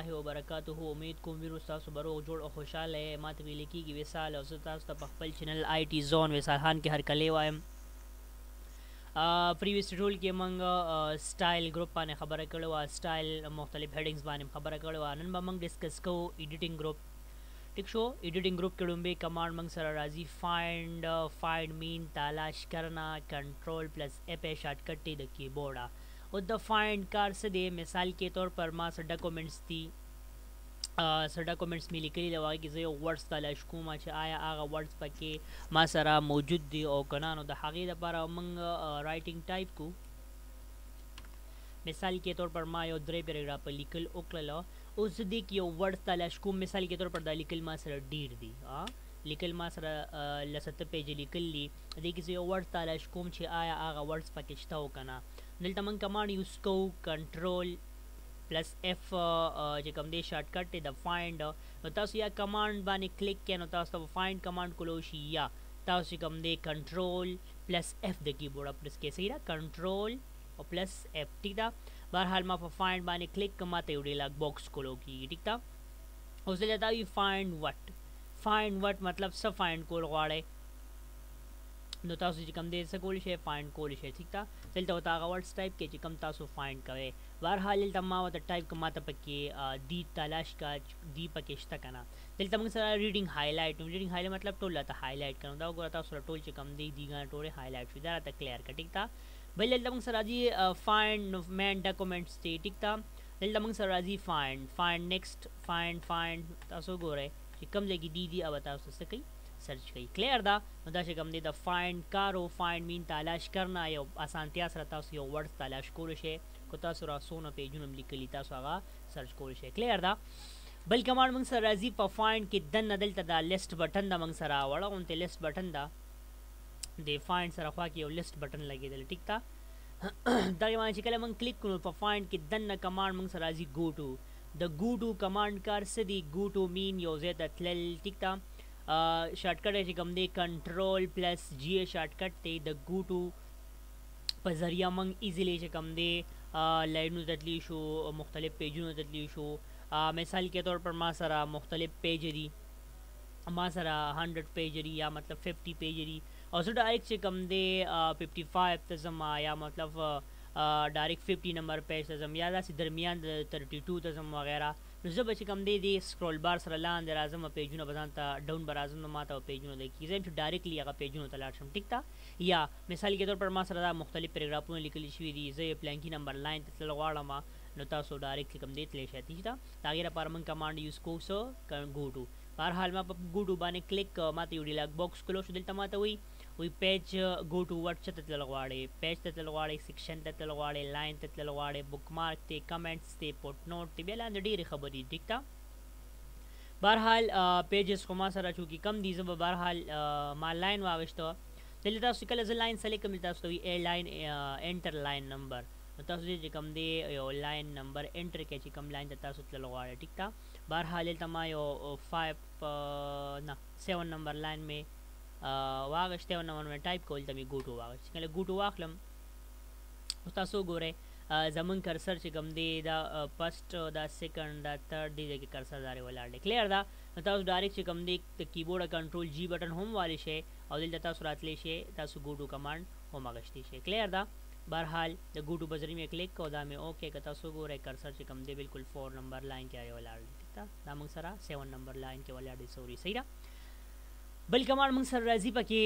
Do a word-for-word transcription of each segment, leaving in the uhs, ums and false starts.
الله وبرکاته امید کوم ویرو تاسو بروغ جوړ او خوشاله ماته ویل کیږي وصال او تاسو ته په خپل چینل آی ټی زون وصال خان کې هر کلی وایم پریویس ټول کې موږ سټایل ګروپ باندې خبره کړې و سټایل مختلف هډینګز باندې خبره کړې و نن به موږ ډیسکس کوو ایډیټینګ ګروپ ٹھیک شو ایڈیٹنگ گروپ کے ڈومبے کمانڈ منگ سر راضی فائنڈ فائنڈ مین تلاش کرنا کنٹرول پلس ایپ شارٹ کٹی د کی بورڈ اور دا فائنڈ کار سے دے مثال کے طور پر ما سر ڈاکومنٹس تھی سر ڈاکومنٹس میں لکلی لوائی کہ زیو ورڈز تلاش کوما چھ آیا آغا ورڈز پکے ما سرا موجود دی او کنانو دا حقی دا پارا منگ رائٹنگ ٹائپ کو مثال کے طور پر ما یو درے پیراگراف لیکل اوکللو اوس دې کې یو ورډ تلاش کوم مثال کے طور پر دا لیکل ما سره ډیر دی لیکل ما سره لسته پیج لیکل دی دې کې یو ورډ تلاش کوم چې آیا هغه ورډز پکې شته او کنه دلته من کمانډ یوز کو کنټرول پلس اف چې کوم دی شارټ کټ دی د فایند نو تاسو یا کمانډ باندې کلیک کړئ نو تاسو فایند کمانډ کولو شي یا تاسو کوم دی کنټرول پلس اف د کیبورډ پرس کې صحیح را کنټرول او پلس اف ٹھیک ده بہرحال ما په فائنڈ باندې کلیک کما ته یو ډیلاګ باکس کولو کیږي ٹھیک ده اوس دلته وی فائنڈ وټ فائنڈ وټ مطلب څه فائنڈ کول غواړئ نو تاسو چې کوم دې څه کول شي فائنڈ کول شي ٹھیک ده دلته وتا هغه ورډز ټایپ کې چې کوم تاسو فائنڈ کوئ بہرحال دلته ما وته ټایپ کما ته پکې دی تلاش کا دی پکې شته کنه دلته موږ سره ریډینګ هایلایټ نو ریډینګ هایلایټ مطلب ټول ته هایلایټ کړو دا وګورئ تاسو ټول چې کوم دی دیګه ټول هایلایټ شو دا ته کلیر کړئ ٹھیک ده بل دلته موږ سره راځي فایند مین ډاکومنټس دی ټیک ده دلته موږ سره راځي فایند فایند نیکسٹ فایند فایند تاسو ګورئ چې کوم ځای کې دی دی او تاسو څه کوي سرچ کوي کلیر ده نو دا چې کوم دی د فایند کارو فایند مین تلاش کرنا یو اسانتیا سره تاسو یو ورډ تلاش کول شي کو تاسو را سونه پیجونه لیکلي تاسو هغه سرچ کول شي کلیر ده بل کمانډ موږ سره راځي په فایند کې دنه دلته دا لیست بٹن دا موږ سره وړه اونته لیست بٹن دا د فایند سره خوا کې یو لیست بٹن لګیدل ټیک تا دا یوان چې کله موږ کلیک کړو په فایند کې دنه کمانډ موږ سره راځي گو ټو د گو ټو کمانډ کار څه دی گو ټو مین یو ځای ته تلل ټیک تا شارټ کټ چې کوم دی کنټرول پلس جی شارټ کټ دی د گو ټو په ذریعہ موږ ایزیلی چې کوم دی لایډونو ته تللی شو مختلف پیجونو ته تللی شو مثال کے طور پر ما سره مختلف پیج دی ما سره ہنڈریڈ پیج دی یا مطلب ففٹی پیج دی اور سو ڈائریکٹ سے کم دے ففٹی فائیو تزم یا مطلب ڈائریکٹ ففٹی نمبر پیج تزم یا دا سی درمیان تھرٹی ٹو تزم وغیرہ نو زب چې کم دی دی سکرول بار سره لاندې راځم پیجونه به ځان ته ډاون به راځم نو ما ته پیجونه دی کیږي چې ډایرکټلی هغه پیجونه ته لاړ شم ټیک ده یا مثال کے طور پر ما سره دا مختلف پیراګرافونه لیکلي شوي دي زه یې پلانکي نمبر لاین ته تلل غواړم نو تاسو ډایرکټلی کوم دی تللی شئ ٹھیک ده د هغې لپاره موږ کمانډ یوز کوو څه ګو ټو بهرحال ما په ګو ټو باندې کلیک ما ته یو ډیلاګ باکس کلو شو دلته ما ته وایي وی پیج گو ټو ورډ څه ته تلل غواړئ پیج ته تلل غواړئ سیکشن ته تلل غواړئ لاین ته تلل غواړئ بک مارک ته کمنټس ته پوټ نوټ ته بیا لاندې ډېرې خبرې ټیک ده بہرحال پیجز خو ما سره چونکې کم دي زه به بهرحال ما لاین واغېسته دلته تاسو کله زه لاین سلیکټ کړم تاسو ته وي اے لاین انټر لاین نمبر نو تاسو چې کوم دی یو لاین نمبر انټر کړئ چې کوم لاین ته تاسو تلل غواړئ ټیک ده بهرحال دلته ما یو فایو نه سیون نمبر لاین مې واغشته او نو ټایپ کول ته می ګوټو واغشته کله ګوټو واخلم او تاسو ګورئ زمون کرسر چې کوم دی دا فرست دا سیکنډ دا تھرد دی کې کرسر داري ولاړ دی کلیر دا تاسو ډایرکټ چې کوم دی د کیبورډ کنټرول جی بٹن هم والی شي او دلته تاسو راتلی شي تاسو ګوټو کمانډ هم اغشتي شي کلیر دا بہرحال د ګوټو بزری میں کلیک کو دا میں اوکے که تاسو ګورئ کرسر چې کوم دی بالکل فور نمبر لاین کې ولاړ دی ٹھیک ده دا موږ سره سیون نمبر لاین کې ولاړ دی سوري صحیح ده بل کمانډ موږ سره راځي پکې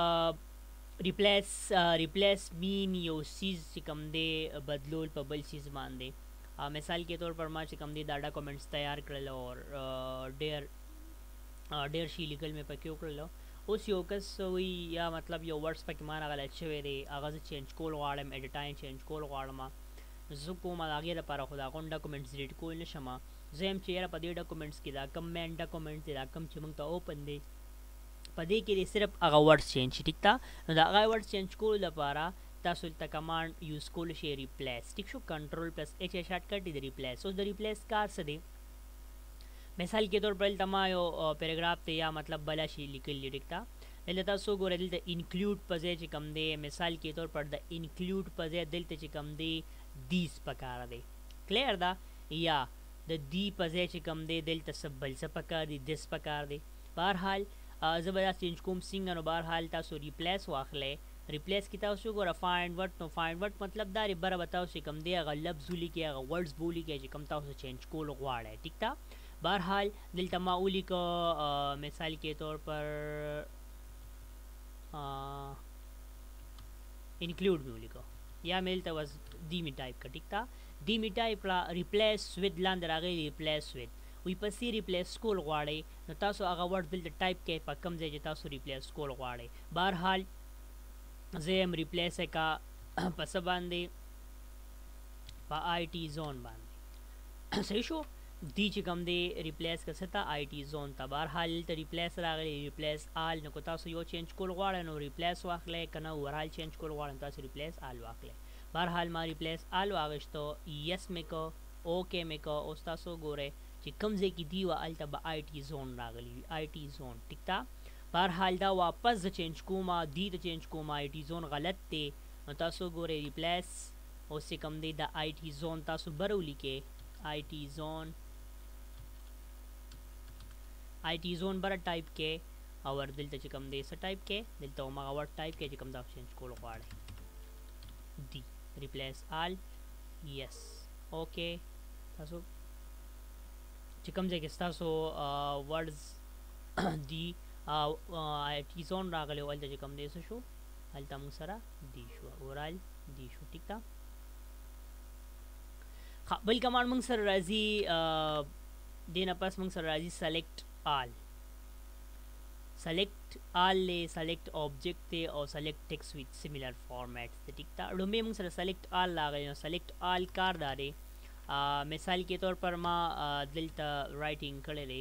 ریپلیس ریپلیس مین یو سیز چې کوم دی بدلول په بل سیز باندې مثال کے طور پر ما چې کوم دی دا ډاکومنټس تیار کړل او ډېر ډېر شي لیکل مې پکې وکړل اوس یو کس وی یا مطلب یو ورډز پکې ما نه غلط شوی دی هغه زه چینج کول غواړم ایډیټاین چینج کول غواړم زه کوم د هغې لپاره خو د هغه ډاکومنټس ډیلیټ کول نه شم زه یم چې یاره په دې ډاکومنټس کې دا کم مین ډاکومنټ دی دا کم چې موږ ته اوپن دی په دې کې صرف هغه ورډز چینج شي ټیک ده نو د هغه ورډز چینج کولو لپاره تاسو دلته کمانډ یوز کولی شئ ریپلیس ټیک شو کنټرول پلس ایچ شارټ کټ دی د ریپلیس اوس د ریپلیس کار څه دی مثال کے طور پر دلته ما یو پیراګراف ته یا مطلب بله شي لیکلی ټیک ده دلته تاسو ګورئ دلته انکلوډ په ځای چې کوم دی مثال کے طور پر د انکلوډ په ځای دلته چې کوم دی دیس پکاره دی کلیر ده یا د دی په ځای چې کوم دی دلته څه بل څه پکار دی دس پکار دی بهرحال زه به دا چینج کوم څنګه نو بهرحال تاسو ریپلیس واخلئ ریپلیس کې تاسو ګوره فایند ورډ نو فایند ورډ مطلب دا دی بره به تاسو چې کوم دی هغه لفظ ولیکئ هغه ورډز به ولیکئ چې کوم تاسو چینج کول غواړئ ټیک ده بهرحال دلته ما ولیکه مثال کے طور پر انکلوډ مې ولیکه یا مې دلته وز دی مې ټایپ کړه ټیک ده دی مې ټایپ کړه ریپلیس وید لاندې راغلی ریپلیس وید وی پسې ریپلیس کول غواړئ نو تاسو هغه ورډ دلته ټایپ کړئ په کوم ځای چې تاسو ریپلیس کول غواړئ بهرحال زه یم ریپلیس کا په څه باندې په آی ټي زون باندې صحیح شو دی چې کوم دی ریپلیس که څه ته آی ټي زون ته بهرحال دلته ریپلیس راغلی ریپلیس آل نو که تاسو یو چینج کول غواړئ نو ریپلیس واخلئ که نه اوورال چینج کول غواړئ نو تاسو ریپلیس آل واخلئ بهرحال ما ریپلیس آل واغشتو یس مې کو اوکې مې کو اوس تاسو ګورئ چې کوم ځای کې دی وه هلته به آی ټي زون راغلی وي آی ټي زون ټیک ده بهرحال دا واپس زه چینج کوم دی ته چینج کوم آی ټي زون غلط دی نو تاسو ګورئ ریپلیس اوس چې کوم دی د آی ټي زون تاسو بره ولیکئ آی ټي زون آی ټي زون بره ټایپ کې او دلته چې کوم دی څه ټایپ کې دلته هماغه ورډ ټایپ کې چې کوم دا چینج کول غواړئ دی ریپلیس آل یس اوکې تاسو چې کوم ځای کې ستاسو ورډز دی آی ټي زون راغلی و هلته چې کوم دی څه شو هلته موږ سره دی شو اورال دی شو ټیک ده بل کمانډ موږ سره راځي دې نه پس موږ سره راځي سلیکټ آل سلیکټ آل دی سلیکټ آبجیکټ دی او سلیکټ ټیکس ویت سیملر فارمیټس دی ټیک ده لومبې موږ سره سلیکټ آل راغلی نو سلیکټ آل کار دا دی مثال کے طور پر ما دلته رائټینګ کړی دی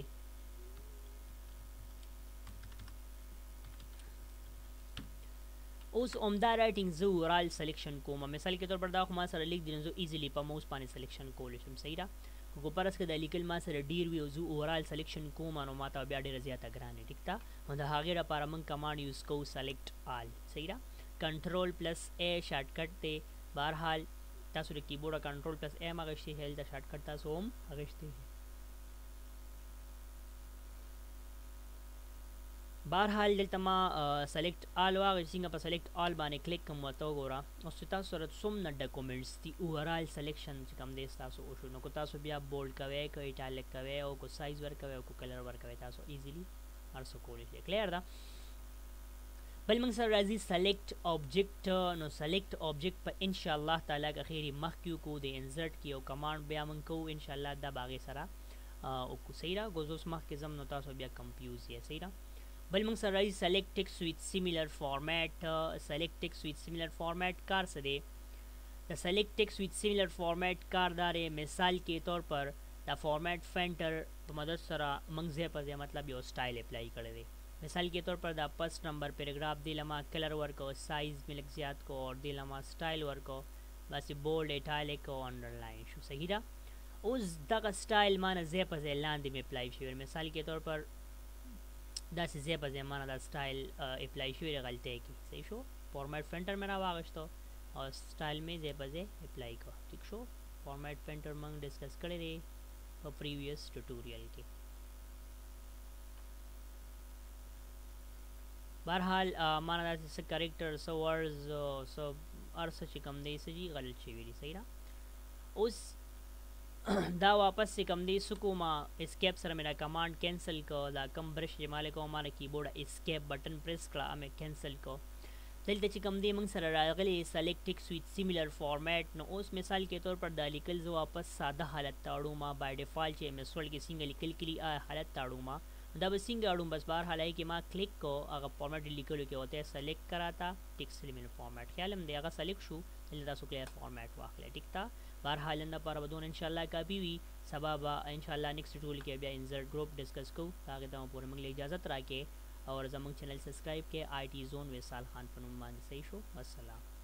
اوس عمده رائټینګ زه اورال سلیکشن کوم مثال کے طور پر دا خو ما سره لیک دی نو زه ایزیلی په موس باندې سلیکشن کولی شم صحیح ده کو پرس کې د لیکل ما سره ډیر وي او زه اورال سلیکشن کوم نو ما ته بیا ډېره زیاته ګرانه ټیک ده نو د هغې لپاره موږ کمانډ یوز کوو سلیکټ آل صحیح ده کنټرول پلس اے شارټ کټ دی بهرحال تاسو د کیبورډ کنټرول پلس ایم اغشتي هل د شارټ کټ تاسو هم اغشتي بهرحال دلته ما سلیکټ آل واغشت څنګه په سلیکټ آل باندې کلیک کوم ورته وګوره اوس چې تاسو سره څومره ډاکومنټس دي اوورال سلیکشن چې کوم دی ستاسو وشو نو که تاسو بیا بولډ کوئ که ایټالیک کوئ او که سایز ورکوئ او که کلر ورکوئ تاسو ایزیلی هر څه کولی شئ کلیر ده بل موږ سره راځي سلیکټ آبجیکټ نو سلیکټ آبجیکټ په انشاءالله تعالی که خیري مخکې وکړو د انزرټ کې یو کمانډ بیا موږ کوو انشاءالله دا به هغې سره وکړو صحیح ده ګوز اوس مخکې ځم نو تاسو بیا کمفیوز یې صحیح ده بل موږ سره راځي سلیکټ ټیکس ویت سیملر فارمیټ سلیکټ ټیکس ویت سیملر فارمیټ کار څه دی د سلیکټ ټیکس ویت سیملر فارمیټ کار دا دی مثال کے طور پر د فارمیټ فینټر په مدد سره موږ ځای په ځای مطلب یو سټایل اپلای کړی دی مثال کے طور پر دا فرسٹ نمبر پیراگراف دی لما کلر ورکو سائز میں لگ زیاد کو اور دی لما سٹائل ورکو بس بولڈ ایٹالک کو انڈر لائن شو صحیح دا اس دغه سٹائل مانا زی په زی لاندې می اپلای شوی مثال کے طور پر دا سی زی په زی مانا دا سٹائل اپلای شوی غلطی کی صحیح شو فارمیٹ فینٹر میرا واغشتو اور سٹائل میں زی په زی اپلای کو ٹھیک شو فارمیٹ فینٹر منگ ڈسکس کړی دی په پریویس ټیوټوریال کې بهرحال مانا دا څه کریکټر څه ورډز څه هر څه چې کوم دی څه جي غلط شوي دي صحیح ده اوس دا واپس چې کوم دی څه کومه اسکیپ سره مې دا کمانډ کینسل کو دا کم برش چې ما لیکو ما د کیبورډ اسکیپ بټن پریس کړه مې کینسل کو دلته چې کوم دی موږ سره راغلی سلیکټ ټیکس ویت سیملر فارمیټ نو اوس مثال کے طور پر دا لیکل زه واپس ساده حالت ته اړو ما بای ډیفالټ چې ایم ایس ورډ کې څنګه لیکل کړي حالت ته اړو ما دا به څنګه اړوم بس بهرحال هغې کې ما کلیک کو هغه فارمیټ لیکلو کې ورته سلیکټ کراتا ټیکس سیملر فارمیټ خیال هم دی هغه سلیکټ شو دلته تاسو کلیر فارمیټ واخلئ ټیک ده بهرحال نن دپاره به دونه انشاءالله کافي وي سبا به انشاءالله نیکسټ ټول کې بیا انزرټ ګروپ ډسکس کوو هغې ته مو پورې موږ له اجازت راکړې اور زموږ چینل سبسکرایب کې آئی ټي زون وصال خان په نوم باندې صحیح شو والسلام